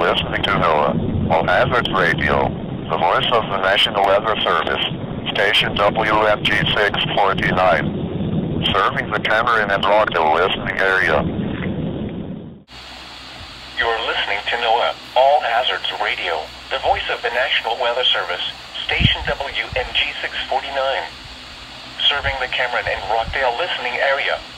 listening to NOAA, All Hazards Radio, the voice of the National Weather Service, station WMG 649, serving the Cameron and Rockdale listening area. You're listening to NOAA, All Hazards Radio, the voice of the National Weather Service, station WMG 649, serving the Cameron and Rockdale listening area.